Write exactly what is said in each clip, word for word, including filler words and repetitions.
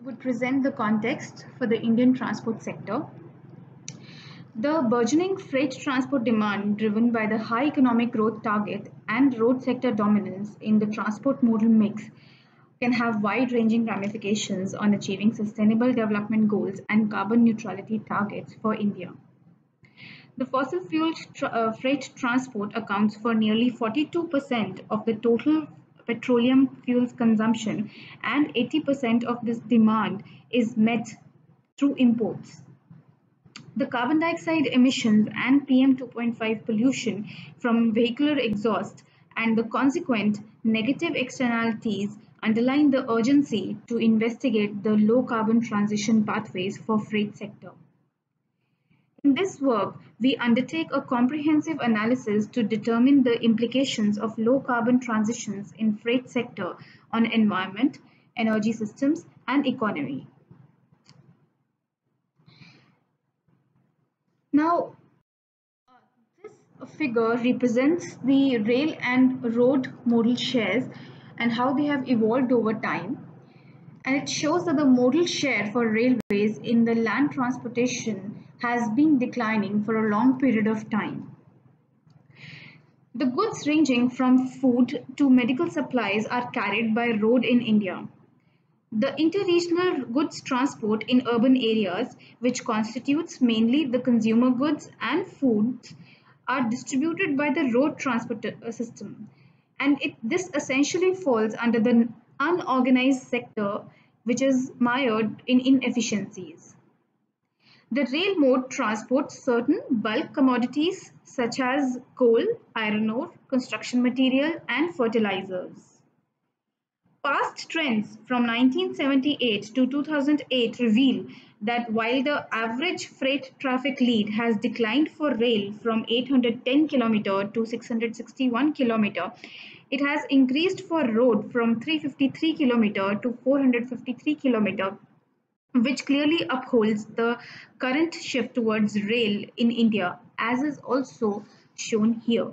would present the context for the Indian transport sector. The burgeoning freight transport demand, driven by the high economic growth target and road sector dominance in the transport modal mix, can have wide-ranging ramifications on achieving sustainable development goals and carbon neutrality targets for India. The fossil fuel tra- uh, freight transport accounts for nearly forty-two percent of the total petroleum fuels consumption, and eighty percent of this demand is met through imports. The carbon dioxide emissions and P M two point five pollution from vehicular exhaust and the consequent negative externalities underline the urgency to investigate the low carbon transition pathways for freight sector. In this work, we undertake a comprehensive analysis to determine the implications of low carbon transitions in freight sector on environment, energy systems, and economy. Now, uh, this figure represents the rail and road modal shares and how they have evolved over time. And it shows that the modal share for railways in the land transportation has been declining for a long period of time. The goods ranging from food to medical supplies are carried by road in India. The interregional goods transport in urban areas, which constitutes mainly the consumer goods and foods, are distributed by the road transport uh, system. And it, this essentially falls under the unorganized sector, which is mired in inefficiencies. The rail mode transports certain bulk commodities such as coal, iron ore, construction material, and fertilizers. Past trends from nineteen seventy-eight to two thousand eight reveal that while the average freight traffic lead has declined for rail from eight hundred ten kilometer to six hundred sixty-one kilometer, it has increased for road from three hundred fifty-three kilometer to four hundred fifty-three kilometer, which clearly upholds the current shift towards rail in India, as is also shown here.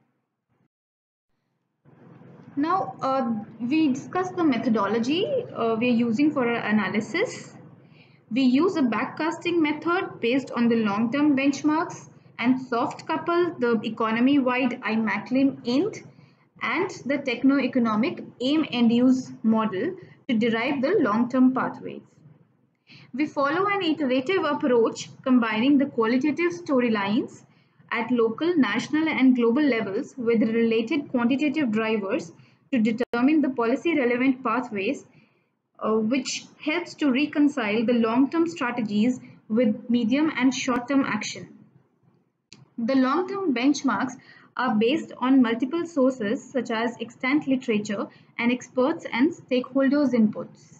Now, uh, we discussed the methodology uh, we are using for our analysis. We use a backcasting method based on the long-term benchmarks and soft couple the economy-wide IMACLIM INT and the techno-economic aim and use model to derive the long-term pathways. We follow an iterative approach combining the qualitative storylines at local, national, and global levels with related quantitative drivers to determine the policy relevant pathways, uh, which helps to reconcile the long-term strategies with medium and short-term action. The long-term benchmarks are based on multiple sources such as extant literature and experts and stakeholders' inputs.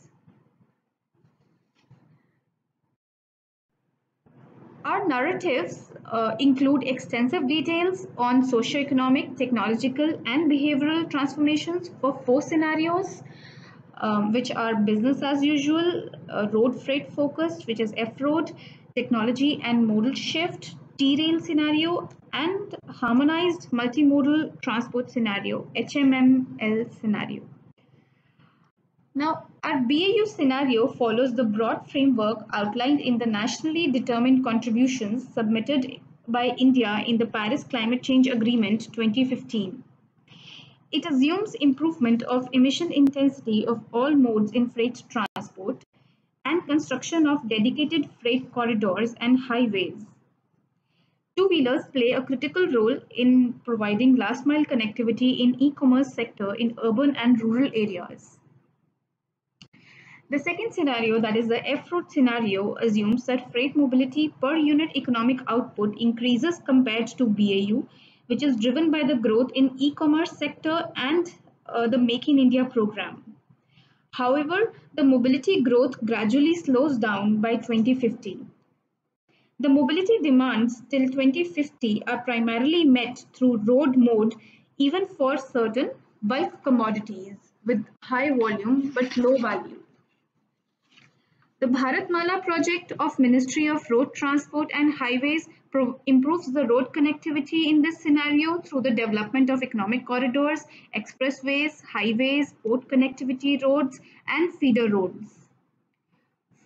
Our narratives uh, include extensive details on socio-economic, technological, and behavioral transformations for four scenarios, um, which are business as usual, uh, road freight focused, which is F-road, technology and modal shift, T-rail scenario, and harmonized multimodal transport scenario, H M M L scenario. Now, our B A U scenario follows the broad framework outlined in the nationally determined contributions submitted by India in the Paris Climate Change Agreement twenty fifteen. It assumes improvement of emission intensity of all modes in freight transport and construction of dedicated freight corridors and highways. Two-wheelers play a critical role in providing last-mile connectivity in e-commerce sector in urban and rural areas. The second scenario, that is the F-road scenario, assumes that freight mobility per unit economic output increases compared to B A U, which is driven by the growth in e-commerce sector and uh, the Make in India program. However, the mobility growth gradually slows down by twenty fifty. The mobility demands till twenty fifty are primarily met through road mode, even for certain bulk commodities with high volume but low value. The Bharatmala project of Ministry of Road Transport and Highways improves the road connectivity in this scenario through the development of economic corridors, expressways, highways, port connectivity roads, and feeder roads.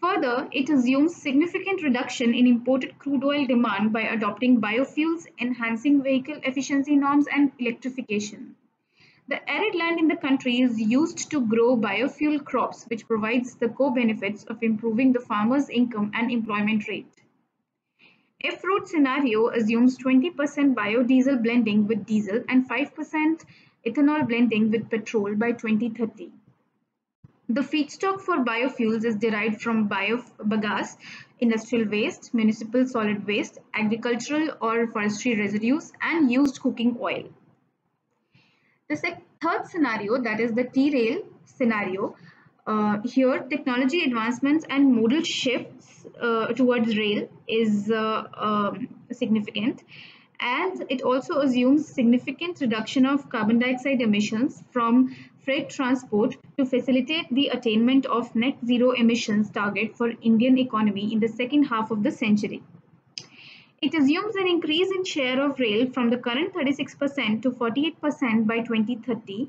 Further, it assumes significant reduction in imported crude oil demand by adopting biofuels, enhancing vehicle efficiency norms, and electrification. The arid land in the country is used to grow biofuel crops, which provides the co-benefits of improving the farmer's income and employment rate. F-road scenario assumes twenty percent biodiesel blending with diesel and five percent ethanol blending with petrol by twenty thirty. The feedstock for biofuels is derived from biogas, industrial waste, municipal solid waste, agricultural or forestry residues, and used cooking oil. The third scenario, that is the T-rail scenario, uh, here technology advancements and modal shifts uh, towards rail is uh, um, significant, and it also assumes significant reduction of carbon dioxide emissions from freight transport to facilitate the attainment of net zero emissions target for Indian economy in the second half of the century. It assumes an increase in share of rail from the current thirty-six percent to forty-eight percent by twenty thirty,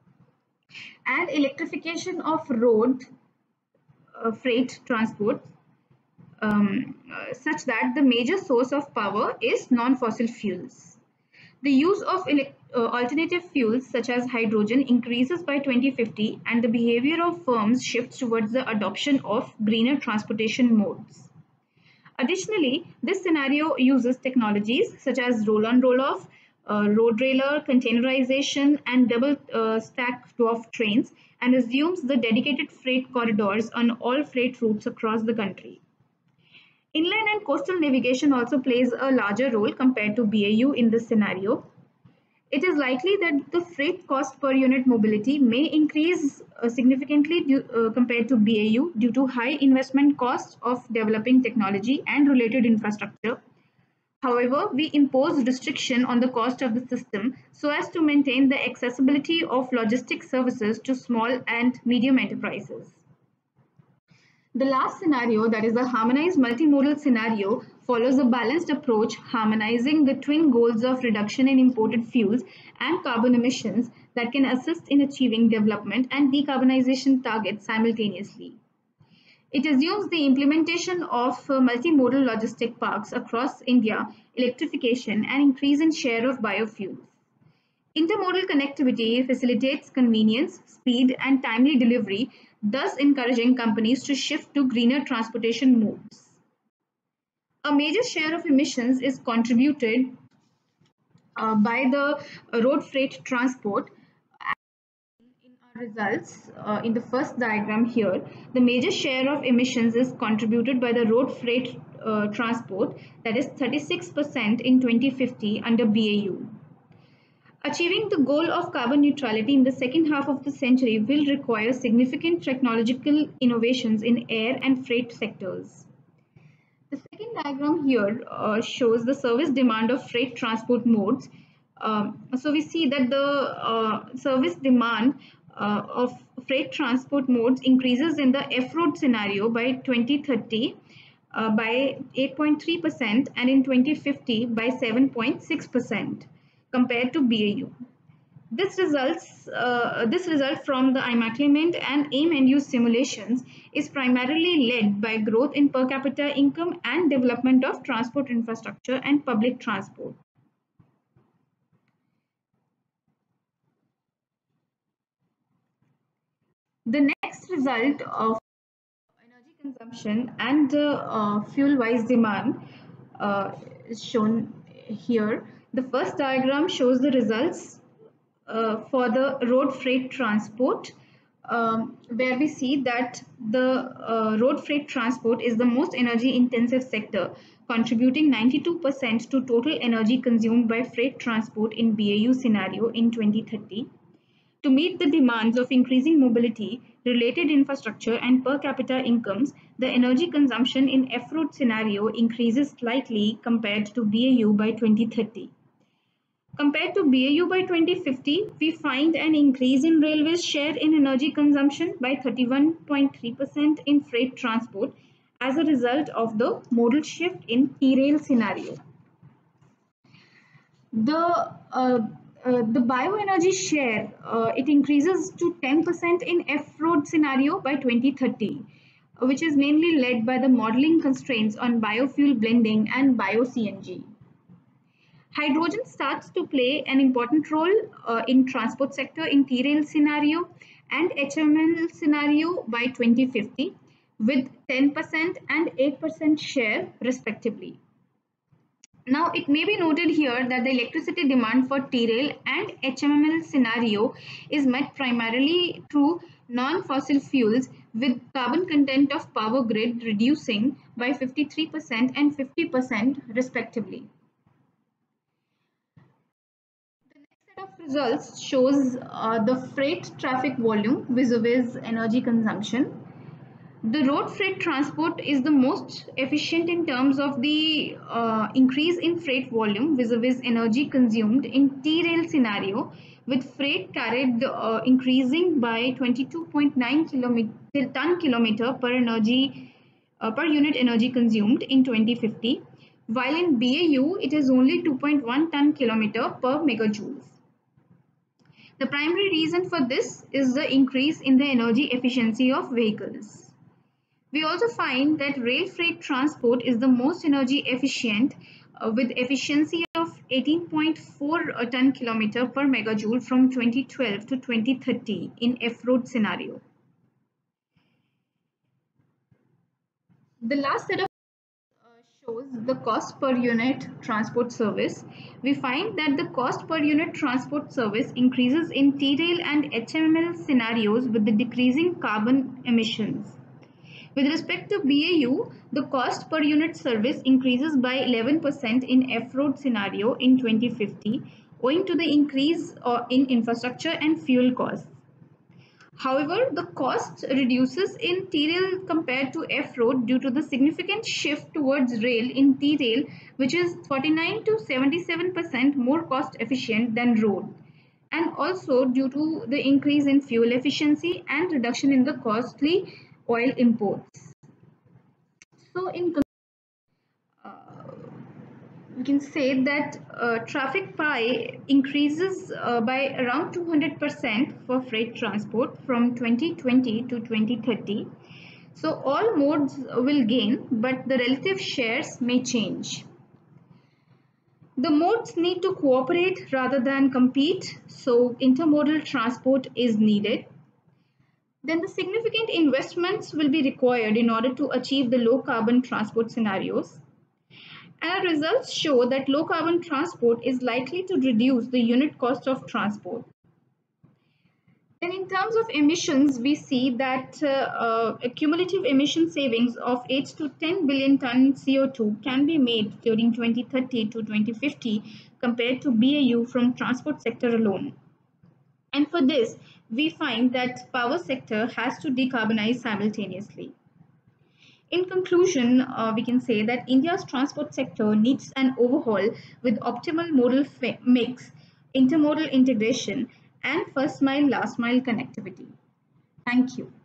and electrification of road uh, freight transport um, uh, such that the major source of power is non-fossil fuels. The use of uh, alternative fuels such as hydrogen increases by twenty fifty, and the behavior of firms shifts towards the adoption of greener transportation modes. Additionally, this scenario uses technologies such as roll-on roll-off, uh, road railer, containerization, and double uh, stack dwarf trains, and assumes the dedicated freight corridors on all freight routes across the country. Inland and coastal navigation also plays a larger role compared to B A U in this scenario. It is likely that the freight cost per unit mobility may increase uh, significantly due, uh, compared to B A U due to high investment costs of developing technology and related infrastructure. However, we impose restriction on the cost of the system so as to maintain the accessibility of logistics services to small and medium enterprises. The last scenario, that is the harmonized multimodal scenario, follows a balanced approach, harmonizing the twin goals of reduction in imported fuels and carbon emissions that can assist in achieving development and decarbonization targets simultaneously. It assumes the implementation of uh, multimodal logistic parks across India, electrification, and increase in share of biofuels. Intermodal connectivity facilitates convenience, speed, and timely delivery, thus encouraging companies to shift to greener transportation modes. A major share of emissions is contributed uh, by the road freight transport. In our results, uh, in the first diagram here, the major share of emissions is contributed by the road freight uh, transport, that is thirty-six percent in twenty fifty under B A U. Achieving the goal of carbon neutrality in the second half of the century will require significant technological innovations in air and freight sectors. The second diagram here uh, shows the service demand of freight transport modes. Um, so we see that the uh, service demand uh, of freight transport modes increases in the F-road scenario by twenty thirty uh, by eight point three percent and in twenty fifty by seven point six percent. Compared to B A U. This results uh, this result from the IMACLIMENT and AIM and use simulations is primarily led by growth in per capita income and development of transport infrastructure and public transport. The next result of energy consumption and uh, fuel-wise demand uh, is shown here. The first diagram shows the results uh, for the road freight transport, um, where we see that the uh, road freight transport is the most energy intensive sector, contributing ninety-two percent to total energy consumed by freight transport in B A U scenario in twenty thirty. To meet the demands of increasing mobility, related infrastructure, and per capita incomes, the energy consumption in F-road scenario increases slightly compared to B A U by twenty thirty. Compared to B A U by twenty fifty, we find an increase in railways share in energy consumption by thirty-one point three percent in freight transport as a result of the modal shift in T-rail scenario. The uh, Uh, the bioenergy share, uh, it increases to ten percent in F-road scenario by twenty thirty. which is mainly led by the modeling constraints on biofuel blending and bio-C N G. Hydrogen starts to play an important role uh, in transport sector in T-rail scenario and H M L scenario by twenty fifty with ten percent and eight percent share respectively. Now, it may be noted here that the electricity demand for T-rail and H M L scenario is met primarily through non-fossil fuels with carbon content of power grid reducing by fifty-three percent and fifty percent respectively. The next set of results shows uh, the freight traffic volume vis-a-vis energy consumption. The road freight transport is the most efficient in terms of the uh, increase in freight volume vis-a-vis energy consumed in T-rail scenario, with freight carried uh, increasing by twenty-two point nine ton kilometer per energy uh, per unit energy consumed in twenty fifty, while in B A U it is only two point one ton kilometer per megajoules. The primary reason for this is the increase in the energy efficiency of vehicles. We also find that rail freight transport is the most energy efficient uh, with efficiency of eighteen point four ton kilometer per megajoule from twenty twelve to twenty thirty in F-road scenario. The last set of uh, shows the cost per unit transport service. We find that the cost per unit transport service increases in T-rail and H M L scenarios with the decreasing carbon emissions. With respect to B A U, the cost per unit service increases by eleven percent in F-road scenario in twenty fifty, owing to the increase uh, in infrastructure and fuel costs. However, the cost reduces in T-rail compared to F-road due to the significant shift towards rail in T-rail, which is forty-nine to seventy-seven percent more cost efficient than road, and also due to the increase in fuel efficiency and reduction in the costly oil imports. So in uh, we can say that uh, traffic pie increases uh, by around two hundred percent for freight transport from twenty twenty to twenty thirty. So all modes will gain, but the relative shares may change. The modes need to cooperate rather than compete, so intermodal transport is needed. Then the significant investments will be required in order to achieve the low carbon transport scenarios. And our results show that low carbon transport is likely to reduce the unit cost of transport. Then in terms of emissions, we see that uh, uh, a cumulative emission savings of eight to ten billion ton C O two can be made during twenty thirty to twenty fifty compared to B A U from transport sector alone. And for this, we find that power sector has to decarbonize simultaneously. In conclusion, uh, we can say that India's transport sector needs an overhaul with optimal modal mix, intermodal integration, and first mile, last mile connectivity. Thank you.